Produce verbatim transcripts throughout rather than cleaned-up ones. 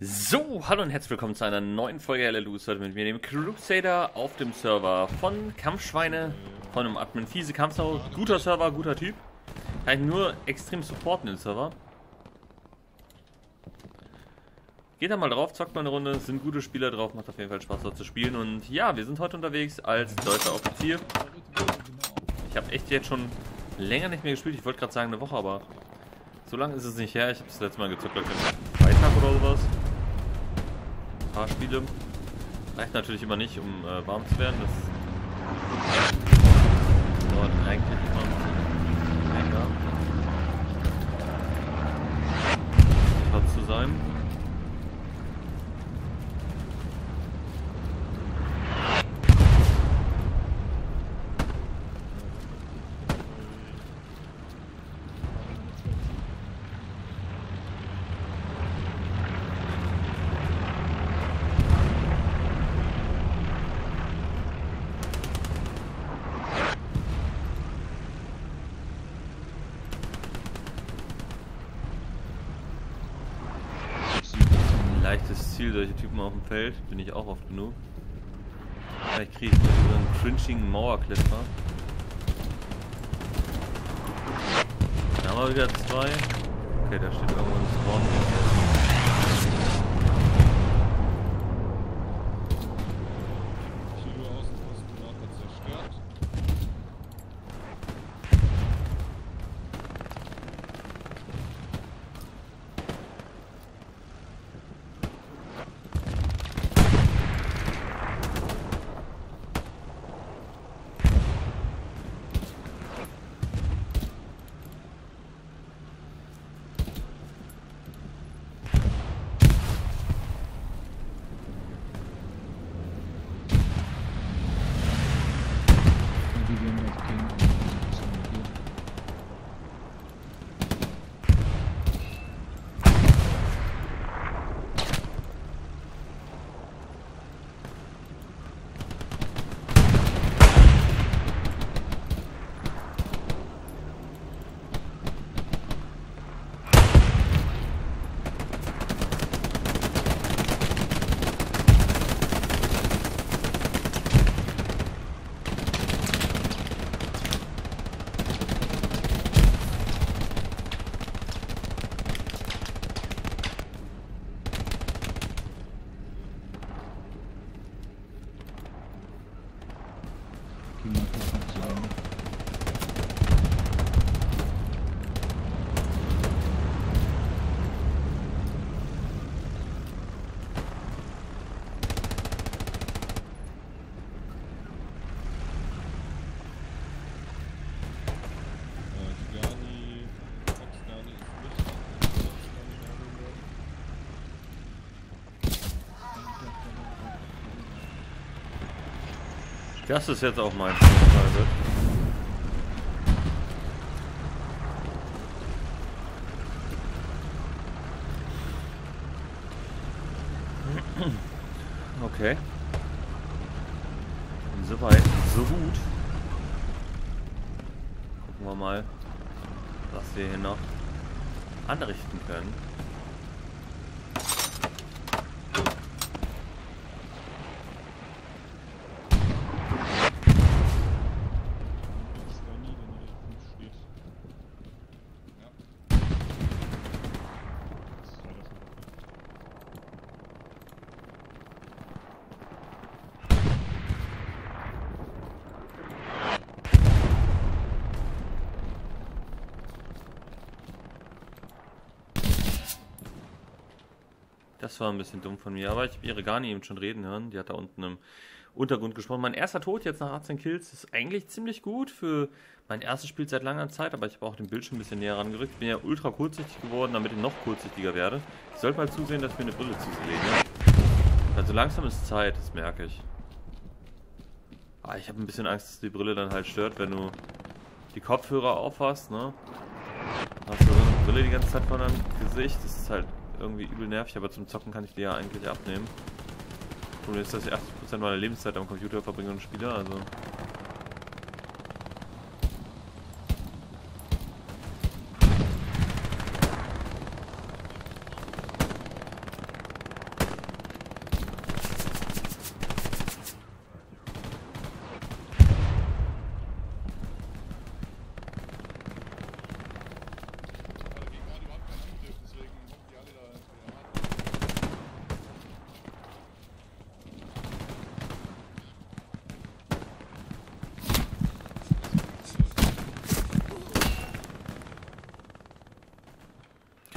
So, hallo und herzlich willkommen zu einer neuen Folge L L U. Heute mit mir, dem Crusader, auf dem Server von Kampfschweine, von einem Admin Fiese Kampfsau. Guter Server, guter Typ. Kann ich nur extrem supporten den Server. Geht da mal drauf, zockt mal eine Runde, sind gute Spieler drauf, macht auf jeden Fall Spaß dort zu spielen. Und ja, wir sind heute unterwegs als deutscher Offizier. Ich habe echt jetzt schon länger nicht mehr gespielt, ich wollte gerade sagen eine Woche, aber so lange ist es nicht her. Ich habe das letzte Mal gezockt, glaube ich, am Freitag oder sowas. Ein paar Spiele. Reicht natürlich immer nicht, um äh, warm zu werden. Das dauert eigentlich immer ein bisschen länger. Hat zu sein. Leichtes Ziel, solche Typen auf dem Feld, bin ich auch oft genug. Vielleicht kriege ich mal so einen cringigen Mauerkletterer. Da haben wir wieder zwei. Okay, da steht irgendwo ein Spawn. Das ist jetzt auch mein Fall. Okay. Soweit, so gut. Gucken wir mal, was wir hier noch anrichten können. Das war ein bisschen dumm von mir, aber ich habe Irigani eben schon reden hören. Die hat da unten im Untergrund gesprochen. Mein erster Tod jetzt nach achtzehn Kills ist eigentlich ziemlich gut für mein erstes Spiel seit langer Zeit, aber ich habe auch den Bildschirm ein bisschen näher rangerückt. Ich bin ja ultra kurzsichtig geworden, damit ich noch kurzsichtiger werde. Ich sollte mal zusehen, dass ich mir eine Brille zulege. Also langsam ist Zeit, das merke ich. Aber ich habe ein bisschen Angst, dass die Brille dann halt stört, wenn du die Kopfhörer aufhast, ne? Hast du so eine Brille die ganze Zeit vor deinem Gesicht, das ist halt irgendwie übel nervig, aber zum Zocken kann ich die ja eigentlich abnehmen. Problem ist, dass ich achtzig Prozent meiner Lebenszeit am Computer verbringe und spiele, also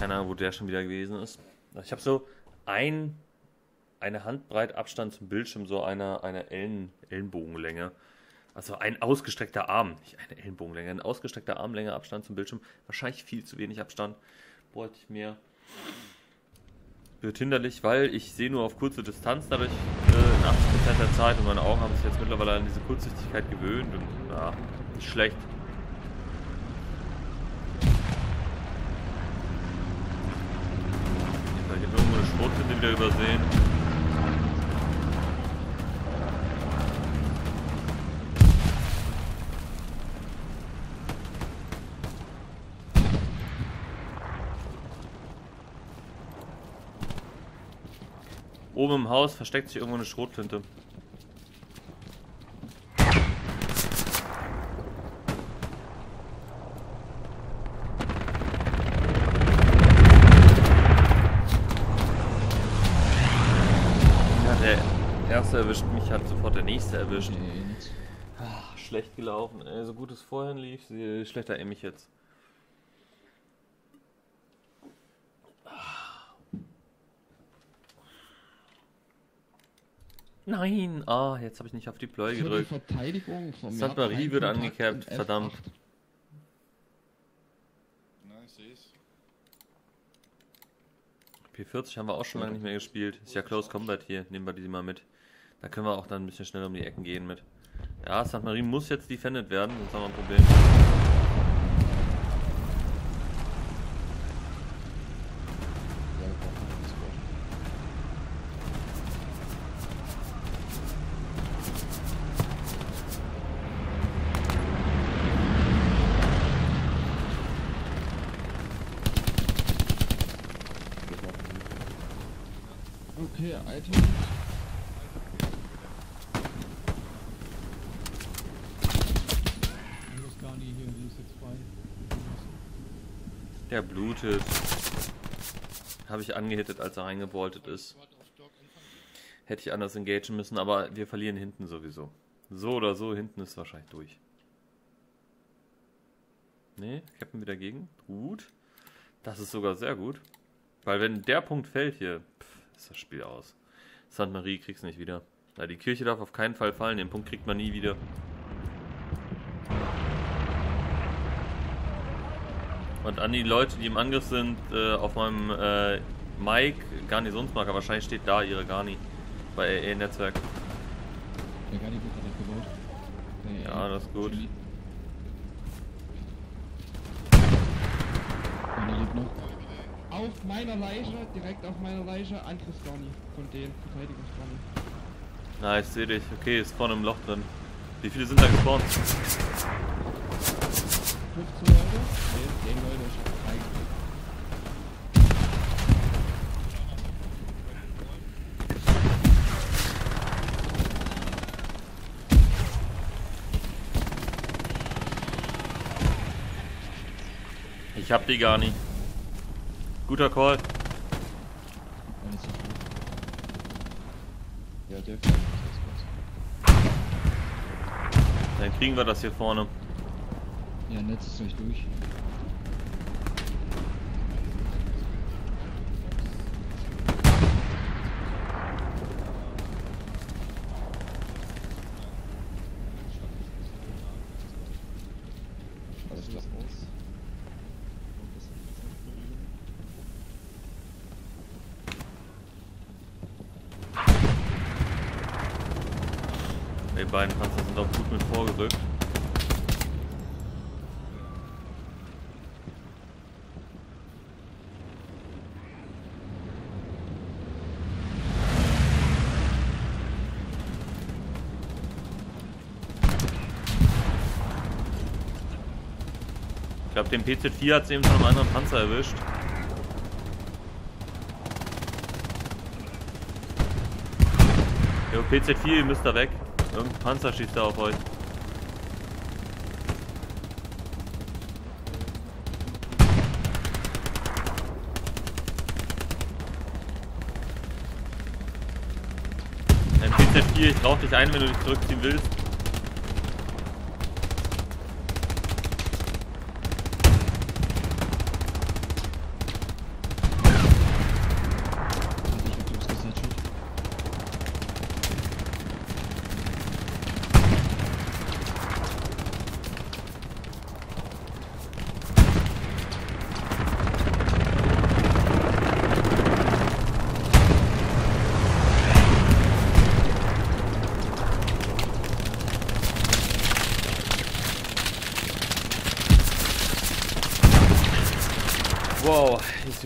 keine Ahnung, wo der schon wieder gewesen ist. Ich habe so ein, eine Handbreit Abstand zum Bildschirm, so eine, eine Ellen, Ellenbogenlänge. Also ein ausgestreckter Arm, nicht eine Ellenbogenlänge, ein ausgestreckter Armlänge Abstand zum Bildschirm. Wahrscheinlich viel zu wenig Abstand. Wollte ich mehr. Wird hinderlich, weil ich sehe nur auf kurze Distanz dadurch äh, in achtzig Prozent der Zeit und meine Augen haben sich jetzt mittlerweile an diese Kurzsichtigkeit gewöhnt und na, nicht schlecht. Ich habe irgendwo eine Schrotflinte wieder übersehen. Oben im Haus versteckt sich irgendwo eine Schrotflinte. Ja, der erste erwischt mich, hat sofort der nächste erwischt. Ach, schlecht gelaufen. Ey, so gut es vorhin lief, schlechter aim ich jetzt. Nein! Ah, jetzt habe ich nicht auf die Play gedrückt. Verteidigung vom Sankt Marie wird angekerbt, verdammt. P vierzig haben wir auch schon lange nicht mehr gespielt. Ist ja Close Combat hier, nehmen wir die mal mit. Da können wir auch dann ein bisschen schneller um die Ecken gehen mit. Ja, Sankt Marie muss jetzt defended werden, sonst haben wir ein Problem. Okay, Item. Der blutet. Habe ich angehittet, als er reingeboltet ist. Hätte ich anders engagen müssen, aber wir verlieren hinten sowieso. So oder so, hinten ist wahrscheinlich durch. Ne, Captain wieder gegen. Gut. Das ist sogar sehr gut. Weil wenn der Punkt fällt hier, pff, ist das Spiel aus. Sankt Marie kriegt's nicht wieder. Ja, die Kirche darf auf keinen Fall fallen, den Punkt kriegt man nie wieder. Und an die Leute, die im Angriff sind, äh, auf meinem äh, Mike, Garnisonsmarker, wahrscheinlich steht da ihre Garni bei A E-Netzwerk. Der Garni wird gerade gebaut. Ja, das ist gut. Einer lebt noch. Auf meiner Leiche, direkt auf meiner Leiche, Angriffsgarni von den Verteidigungsgarni. Na, ich sehe dich. Okay, ist vorne im Loch drin. Wie viele sind da gespawnt? fünfzehn Leute? Ne, zehn Leute, ich hab drei gekriegt. Ich hab die gar nicht. Guter Call. Ja, das ist gut. Ja, der kann das gut. Dann kriegen wir das hier vorne. Ja, Netz ist gleich durch. Alles was aus. Die beiden Panzer sind auch gut mit vorgerückt. Ich glaube, den P Z vier hat es eben von einem anderen Panzer erwischt. Jo, P Z vier, ihr müsst da weg. Irgendein Panzer schießt da auf euch. Ein P Z vier, ich rauch dich ein, wenn du dich zurückziehen willst.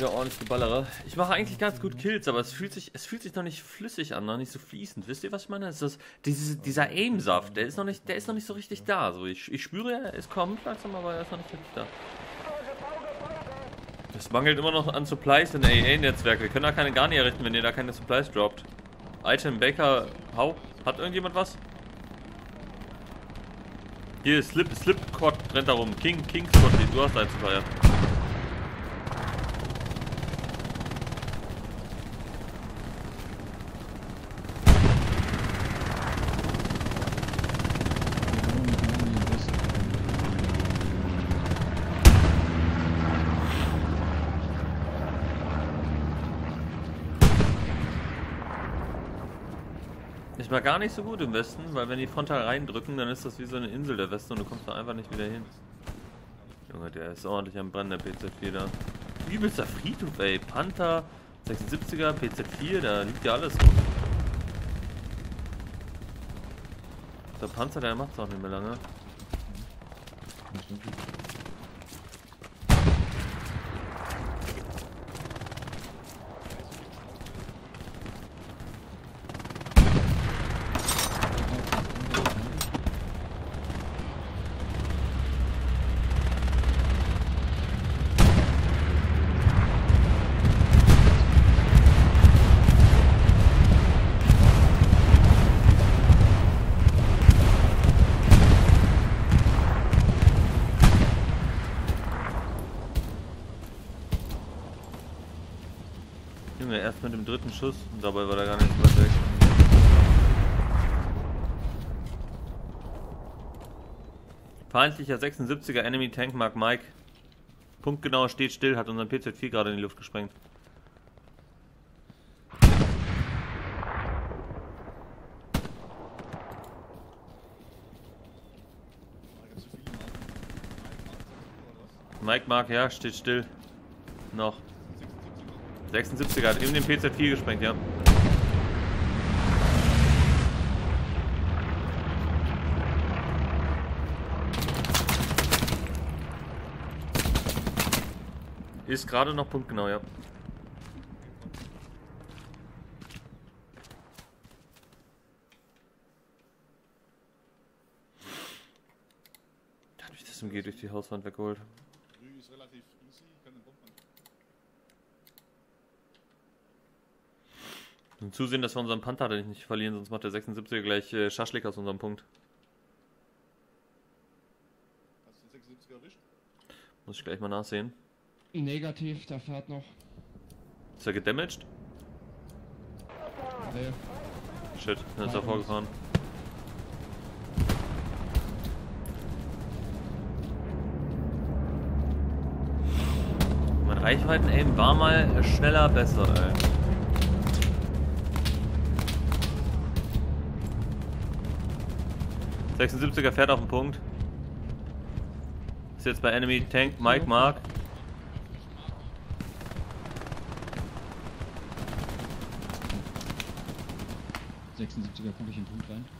wieder ordentlich geballere. Ich mache eigentlich ganz gut Kills, aber es fühlt sich, es fühlt sich noch nicht flüssig an, noch nicht so fließend. Wisst ihr, was ich meine? Es ist diese, dieser Aim-Saft, der ist noch nicht, der ist noch nicht so richtig da. So, ich, ich spüre, es kommt langsam, aber er ist noch nicht richtig da. Es mangelt immer noch an Supplies in A A-Netzwerk. Wir können da keine Garni errichten, wenn ihr da keine Supplies droppt. Item, Baker, Hau. Hat irgendjemand was? Hier, Slip, Slip, Quad, rennt da rum. King, King, Squad, du hast einen Supplier. Ich war gar nicht so gut im Westen, weil wenn die frontal reindrücken, dann ist das wie so eine Insel der Westen und du kommst da einfach nicht wieder hin. Junge, der ist ordentlich am Brennen, der P Z vier da. Übelster Friedhof, ey. Panther, sechsundsiebziger, P Z vier, da liegt ja alles rum. Der Panzer, der macht's auch nicht mehr lange. Erst mit dem dritten Schuss und dabei war der gar nicht so weit weg. Feindlicher sechsundsiebziger Enemy Tank Mark Mike. Punktgenau steht still, hat unseren P Z vier gerade in die Luft gesprengt. Mike Mark, ja, steht still. Noch. sechsundsiebziger hat eben den P Z vier gesprengt, ja. Ist gerade noch punktgenau, ja. Da habe ich das M G durch die Hauswand weggeholt. Und zusehen, dass wir unseren Panther nicht verlieren, sonst macht der sechsundsiebziger gleich äh, Schaschlik aus unserem Punkt. Hast du den sechsundsiebziger erwischt? Muss ich gleich mal nachsehen. Negativ, der fährt noch. Ist er gedamaged? Nee. Shit, dann ist er vorgefahren. Mein Reichweiten-Aim war mal schneller besser, ey. sechsundsiebziger fährt auf den Punkt. Ist jetzt bei Enemy Tank Mike Mark. sechsundsiebziger komme ich in den Punkt rein.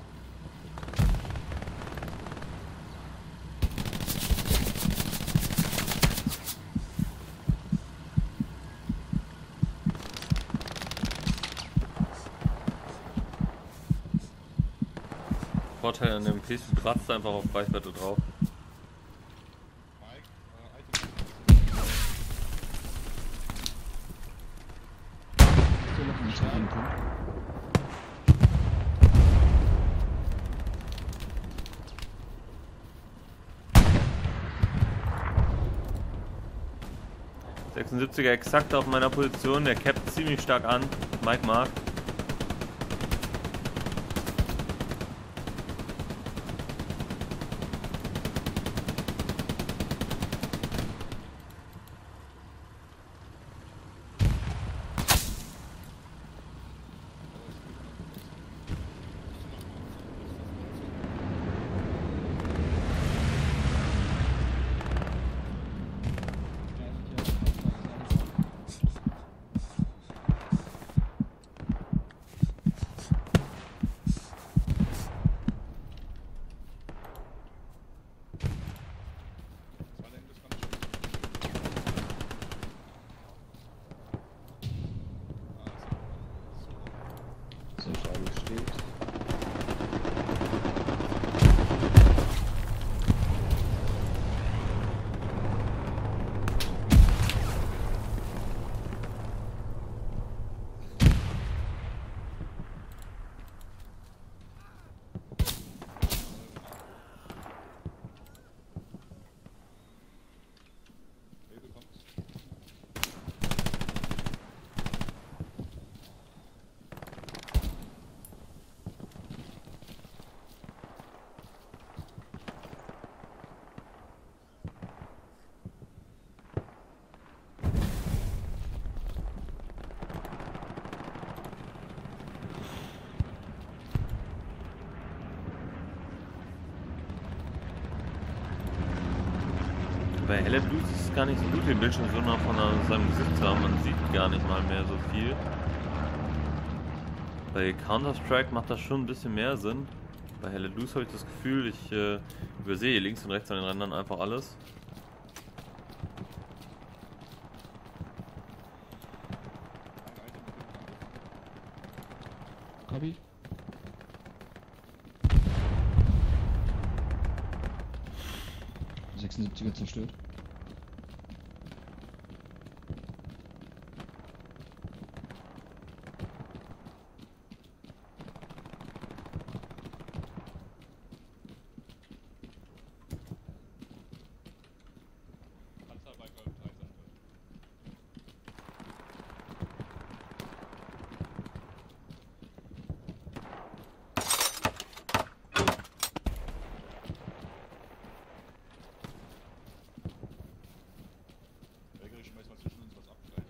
Vorteil an dem P C, du kratzt einfach auf Reichweite drauf. Mike, äh, Item. So, noch einen zweiten Punkt. sechsundsiebziger exakt auf meiner Position, der cappt ziemlich stark an. Mike Mark. So, Charlie steht. Hilfe kommt. Bei Helle Blues ist es gar nicht so gut, den Bildschirm so nah von seinem Gesicht zu haben. Man sieht gar nicht mal mehr so viel. Bei Counter-Strike macht das schon ein bisschen mehr Sinn. Bei Helle Blues habe ich das Gefühl, ich äh, übersehe links und rechts an den Rändern einfach alles. Copy. sechsundsiebziger zerstört. Panzer bei Golf drei zerstört. Welche schmeißt mal zwischen uns was ab gleich?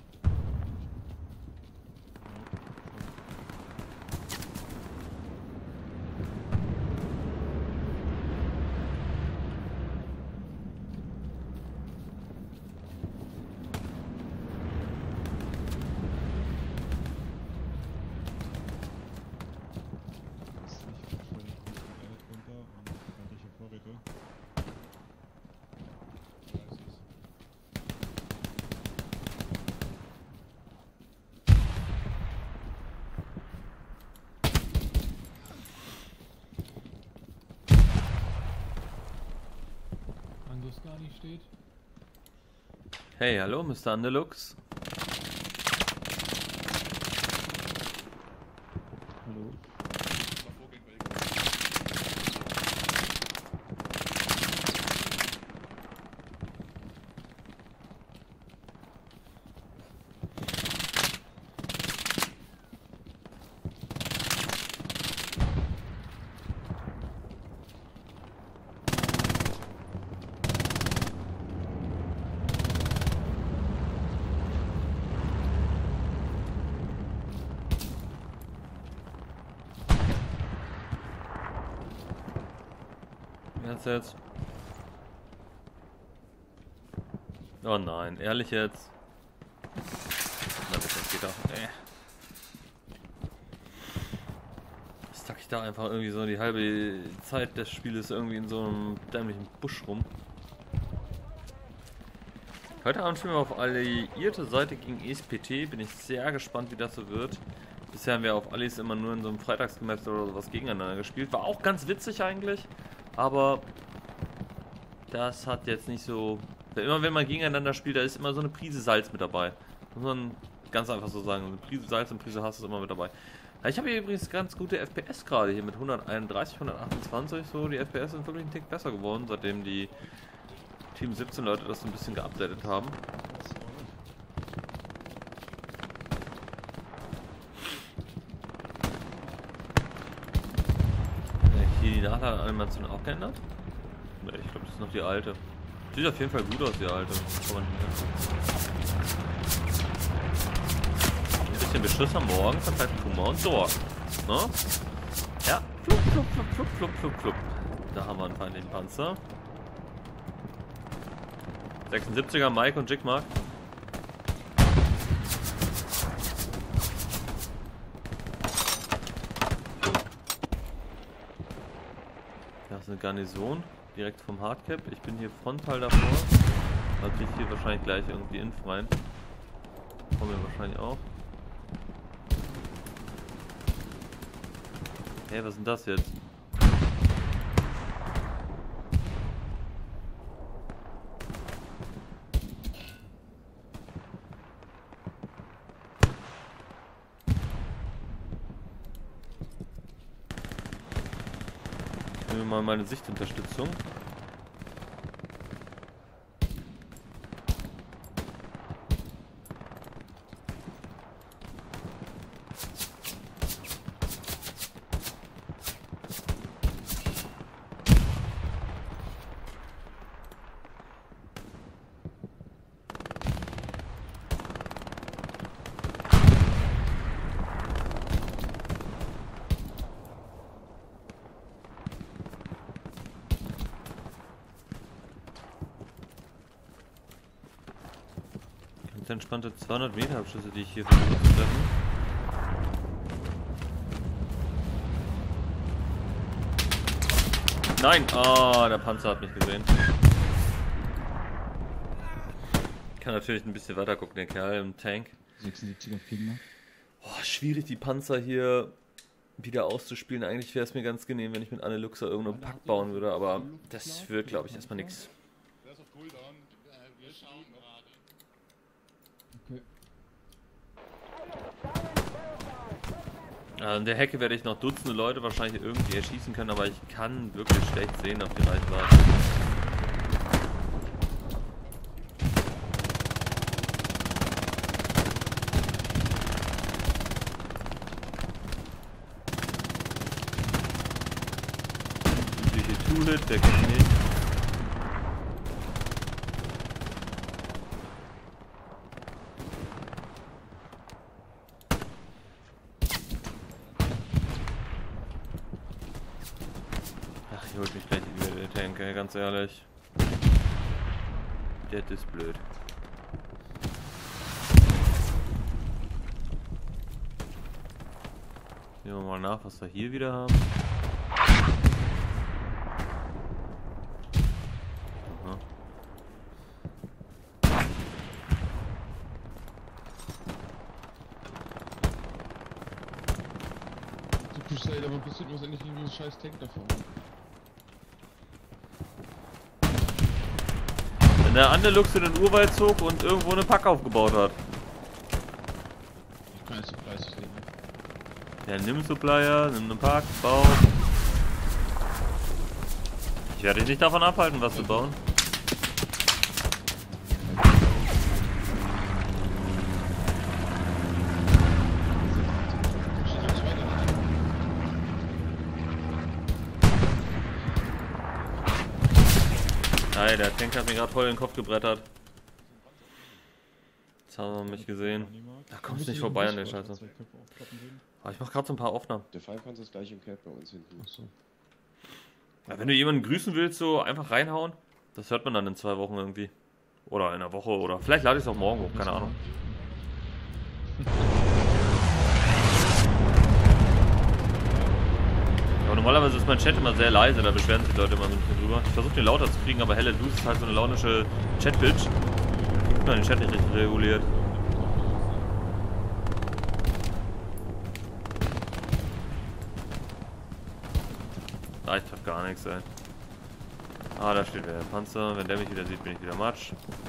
Ja, es ist. Anguscani steht. Hey, hallo, Mister Underlux. Hallo. Mal vorgehen bei Egon. Jetzt jetzt. Oh nein, ehrlich jetzt. Na bitte, das geht auch. Äh. Stuck ich da einfach irgendwie so die halbe Zeit des Spieles irgendwie in so einem dämlichen Busch rum. Heute Abend spielen wir auf alliierte Seite gegen E S P T. Bin ich sehr gespannt, wie das so wird. Bisher haben wir auf Allies immer nur in so einem Freitagsgemester oder sowas gegeneinander gespielt. War auch ganz witzig eigentlich. Aber das hat jetzt nicht so... Immer wenn man gegeneinander spielt, da ist immer so eine Prise Salz mit dabei. Muss man ganz einfach so sagen. Eine Prise Salz und Prise Hass ist immer mit dabei. Ich habe hier übrigens ganz gute F P S gerade hier mit hunderteinunddreißig, hundertachtundzwanzig. So, die F P S sind wirklich einen Tick besser geworden, seitdem die Team siebzehn Leute das so ein bisschen geupdatet haben. Die Nachladeanimation auch geändert? Ne, ich glaube, das ist noch die alte. Sieht auf jeden Fall gut aus, die alte. Kann man ein bisschen Beschuss am Morgen verteilt Tumor und Dor. Ne? Ja, flup, flup, flup, flup, flup, flup, flup. Da haben wir einen feindlichen Panzer. sechsundsiebziger Mike und Jigmark. Das ist eine Garnison, direkt vom Hardcap. Ich bin hier frontal davor. Da kriege ich hier wahrscheinlich gleich irgendwie Inf rein. Kommen wir wahrscheinlich auch. Hey, was ist denn das jetzt? Ich nehme mal meine Sichtunterstützung. Ganz entspannte zweihundert Meter Abschüsse, die ich hier versuche zu treffen. Nein! Ah, der Panzer hat mich gesehen. Kann natürlich ein bisschen weiter gucken, der Kerl im Tank. sechsundsiebziger Kinder. Oh, schwierig, die Panzer hier wieder auszuspielen. Eigentlich wäre es mir ganz genehm, wenn ich mit Anne Luxer irgendeinen Pack bauen würde, aber das wird, glaube ich, erstmal nichts. Der ist auf Cooldown. Wir schauen gerade. Okay. An der Hecke werde ich noch Dutzende Leute wahrscheinlich irgendwie erschießen können, aber ich kann wirklich schlecht sehen auf die Reichweite. Übliche Two-Hit, der kennt mich nicht. Ach, ich holt mich gleich wieder der Tank, ey, ganz ehrlich. Das ist blöd. Sehen wir mal nach, was wir hier wieder haben. Aha. So Crusade, aber passiert mir endlich irgendwie ein scheiß Tank davon. Wenn der Andelux in den Urwald zog und irgendwo eine Pack aufgebaut hat. Ich kann jetzt so dreißig leben. Ja, nimm Supplier, nimm einen Pack, bau. Ich werde dich nicht davon abhalten, was zu bauen. Steht noch zwei da. Nein, der Tank hat mir gerade voll in den Kopf gebrettert. Jetzt haben wir mich gesehen. Da kommst du nicht vorbei an der Scheiße. Aber ich mach gerade so ein paar Aufnahmen. Der Fallpanzer ist gleich im Cap bei uns hinten. Achso. Ja, wenn du jemanden grüßen willst, so einfach reinhauen. Das hört man dann in zwei Wochen irgendwie. Oder in einer Woche oder vielleicht lade ich es auch morgen hoch, keine Ahnung. Aber normalerweise ist mein Chat immer sehr leise, da beschweren sich die Leute immer so ein bisschen drüber. Ich versuche den lauter zu kriegen, aber Helle Du ist halt so eine launische Chat-Bitch. Kriegt man den Chat nicht richtig reguliert. Ah, ich treffe gar nichts, ey. Ah, da steht wieder der Panzer. Wenn der mich wieder sieht, bin ich wieder Matsch.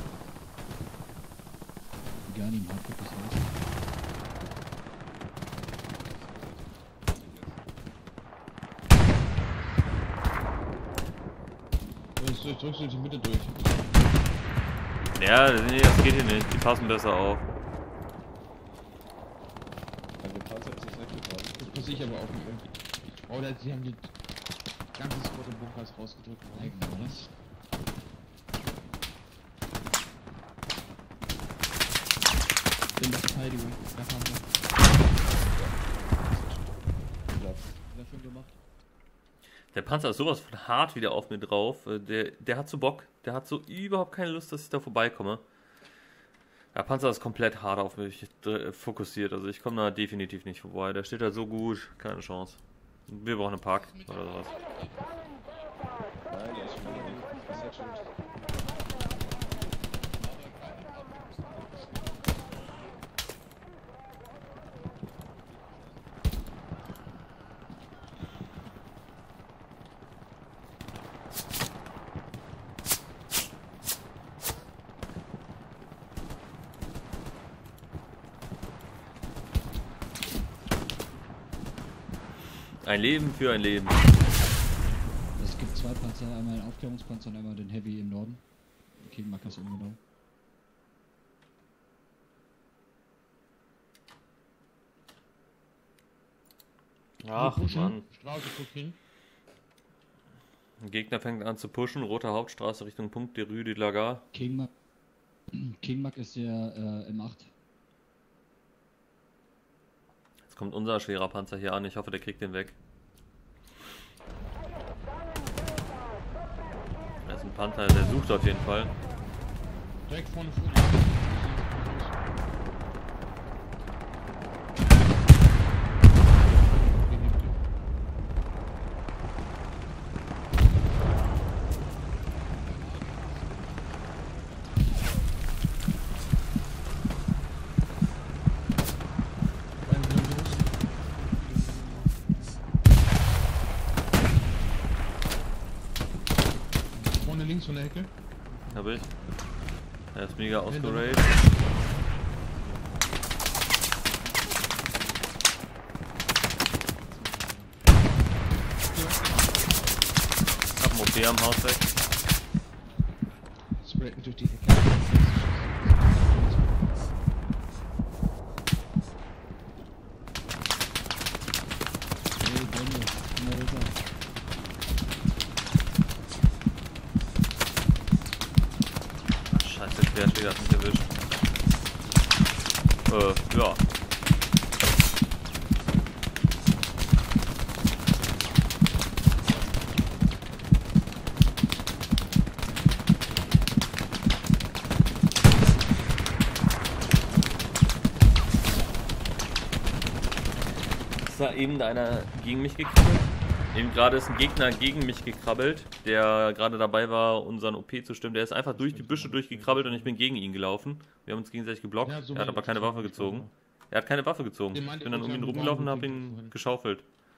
Gar nicht mal das aus. Jetzt drückst du durch die Mitte durch. Ja, nee, das geht hier nicht. Die passen besser auf. An dem Panzer ist es weggefahren. Das passiert aber auch nicht irgendwie. Oh, da, sie haben die ganze Squad im Bunkers rausgedrückt. Was? In der Verteidigung. Da haben wir. Platz. Dafür gemacht. Der Panzer ist sowas von hart wieder auf mir drauf. Äh, Der, der hat so Bock. Der hat so überhaupt keine Lust, dass ich da vorbeikomme. Der Panzer ist komplett hart auf mich äh, fokussiert. Also ich komme da definitiv nicht vorbei. Der steht da so gut. Keine Chance. Wir brauchen einen Park oder sowas. Nein, der ist schon wieder nicht. Das ist jetzt schon. Ein Leben für ein Leben. Es gibt zwei Panzer, einmal einen Aufklärungspanzer und einmal den Heavy im Norden. King Mac ist umgenommen. Ach Mann. Straße gucken. Ein Gegner fängt an zu pushen. Rote Hauptstraße Richtung Punkt de Rue de la Gare. King Mac, King Mac ist der äh, M acht. Jetzt kommt unser schwerer Panzer hier an. Ich hoffe, der kriegt den weg. Das ist ein Panther, der sucht auf jeden Fall. Direkt vorne vor Vorne links von der Ecke. Hab ich. Er ist mega ausgeraged. Hab ein O P am Haus weg. Sprayen durch die Ecke. Hey, Bonnie, komm mal rüber. Scheiße, der Querschläger hat mich erwischt. Äh, ja. Ist da eben einer gegen mich gekrabbelt? Eben gerade ist ein Gegner gegen mich gekrabbelt, der gerade dabei war, unseren O P zu stimmen. Der ist einfach durch die Büsche durchgekrabbelt und ich bin gegen ihn gelaufen. Wir haben uns gegenseitig geblockt. Ja, so Er hat aber keine Waffe gezogen. Er hat keine Waffe gezogen. Den Ich meinte bin dann ich, um ihn wir rumgelaufen und haben habe ihn vorhin. geschaufelt.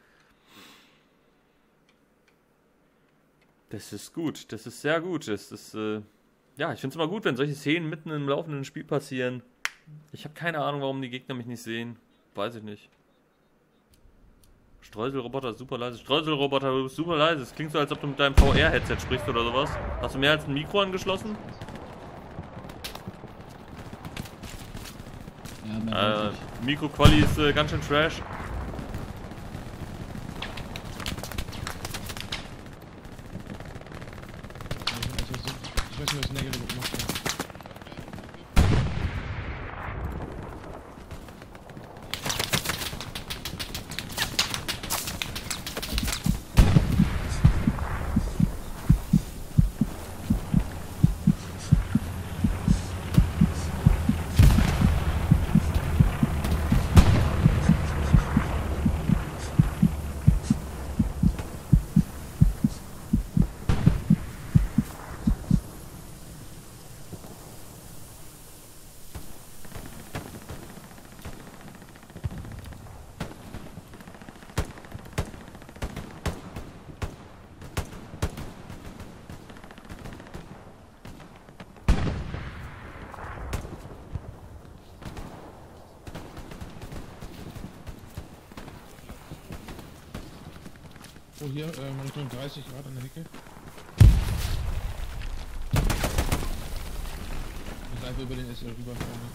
Das ist gut, das ist sehr gut. Das ist, äh, ja, ich finde es immer gut, wenn solche Szenen mitten im laufenden Spiel passieren. Ich habe keine Ahnung, warum die Gegner mich nicht sehen. Weiß ich nicht. Streuselroboter ist super leise. Streuselroboter, du bist super leise. Es klingt so, als ob du mit deinem V R-Headset sprichst oder sowas. Hast du mehr als ein Mikro angeschlossen? Ja, mehr Äh, Mikro-Quali ist äh, ganz schön trash. Ich weiß nicht, was Negative gemacht hat. Oh, hier, äh, Richtung dreißig Grad an der Hecke. Ich muss einfach über den S L rüberfahren.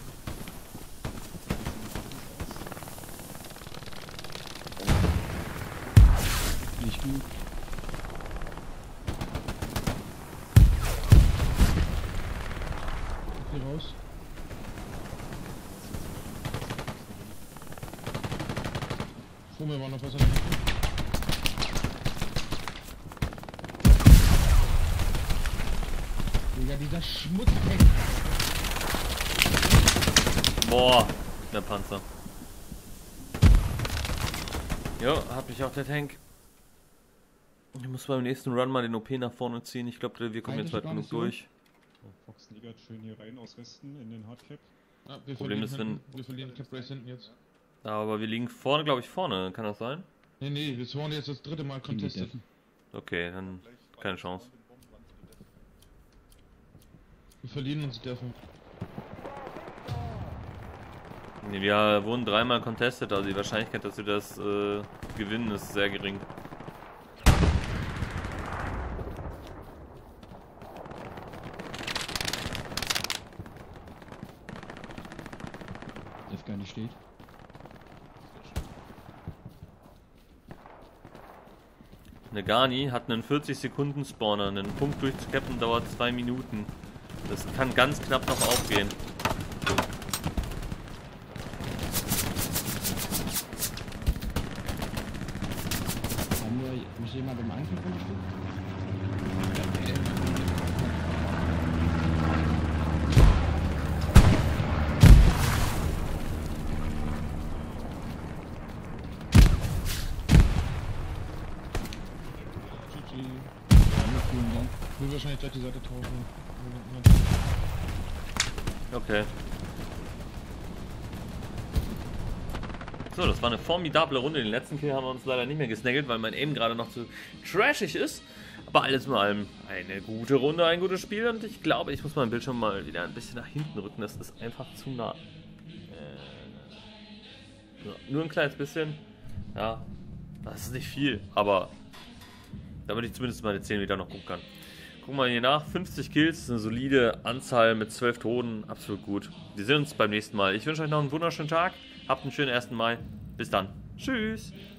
nicht gut. Hier raus. Vor mir war noch was an der Hecke. Digga, dieser Schmutzheck. Boah, der Panzer. Jo, hab ich auch der Tank. Ich muss beim nächsten Run mal den O P nach vorne ziehen. Ich glaube, wir kommen Eigentlich jetzt weit gar genug nicht so. durch. Fox niggert schön hier rein aus Westen in den Hardcap. Ah, wir Problem verlieren ist, hinten. Wir verlieren Cap Race hinten jetzt. Aber wir liegen vorne, glaube ich, vorne. Kann das sein? Nee, nee, wir waren jetzt das dritte Mal Gegen die contested. Deffen. Okay, dann keine Chance. Wir verlieren uns dürfen. Wir wurden dreimal contested, also die Wahrscheinlichkeit, dass wir das äh, gewinnen, ist sehr gering. Def gar nicht steht. Eine Garni hat einen vierzig Sekunden Spawner, einen Punkt durchzucappen dauert zwei Minuten. Das kann ganz knapp noch aufgehen. Haben wir, muss jemand im Angriff rumstehen? G G. Vielen Dank. Ich will wahrscheinlich gleich die Seite tauschen. Okay. So, das war eine formidable Runde. Den letzten Kill haben wir uns leider nicht mehr gesnaggelt, weil mein Aim gerade noch zu trashig ist. Aber alles in allem eine gute Runde, ein gutes Spiel. Und ich glaube, ich muss meinen Bildschirm mal wieder ein bisschen nach hinten rücken. Das ist einfach zu nah. Äh, so, nur ein kleines bisschen. Ja, das ist nicht viel. Aber damit ich zumindest meine zehn wieder noch gucken kann. Gucken wir mal hier nach. fünfzig Kills, ist eine solide Anzahl mit zwölf Toten. Absolut gut. Wir sehen uns beim nächsten Mal. Ich wünsche euch noch einen wunderschönen Tag. Habt einen schönen ersten Mai. Bis dann. Tschüss.